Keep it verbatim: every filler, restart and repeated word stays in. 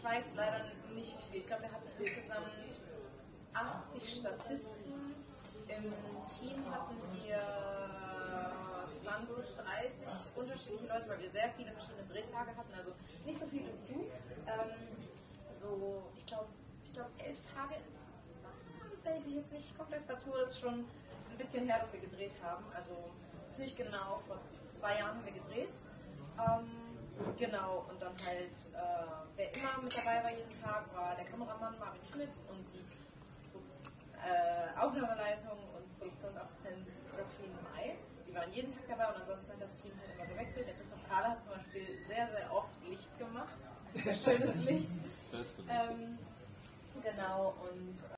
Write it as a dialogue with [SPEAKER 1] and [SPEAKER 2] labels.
[SPEAKER 1] weiß leider nicht wie viel. Ich glaube, wir hatten insgesamt achtzig Statisten. Im Team hatten wir zwanzig, dreißig unterschiedliche Leute, weil wir sehr viele verschiedene Drehtage hatten, also nicht so viele wie du. Ähm, so, ich glaube, ich glaube elf Tage insgesamt, wenn ich mich jetzt nicht komplett vertue, ist schon ein bisschen her, dass wir gedreht haben. Also ziemlich genau, vor zwei Jahren haben wir gedreht. Ähm, genau, und dann halt, äh, wer immer mit dabei war jeden Tag, war der Kameramann Marvin Schmitz und die äh, Aufnahmeleitung und Produktionsassistenz Jacqueline May. Die waren jeden Tag dabei und ansonsten hat das Team halt immer gewechselt. Der Christoph Kahler hat zum Beispiel sehr, sehr oft Licht gemacht. Schönes Licht. Ähm, genau, und